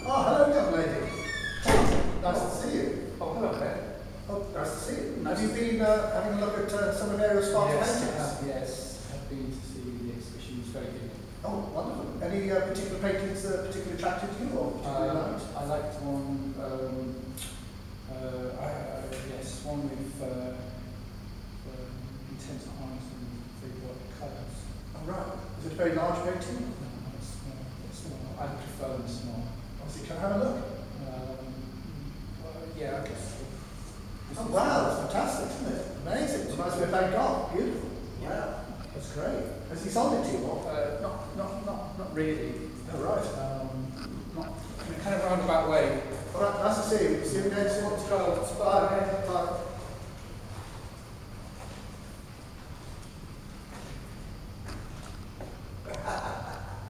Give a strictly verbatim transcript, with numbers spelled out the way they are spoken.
Oh, hello, young lady. Nice to see you. Oh, hello there. Oh, nice to see you. Have you been uh, having a look at uh, some of Ariel's sparkle Yes, paintings? I have, yes. I've been to see the exhibition. It's very good. Oh, wonderful. Any uh, particular paintings that particularly attracted you or particularly Uh, liked? I liked one, um, uh, I, uh, yes, one with uh, um, intense lines and very bright colours. Oh, right. Is it a very large painting? No, it's small. It's small. I prefer them small. Obviously, can I have a look? Um, uh, yeah, I guess. Oh, wow, that's fantastic, isn't it? Amazing. It reminds me of Van Gogh. Beautiful. Wow, that's great. Has he sold it to you or? Uh, not, not, not, not really. Oh, right. Um, not in a kind of roundabout way. All right, nice to see you. See you again soon. Let's go. Bye. Bye.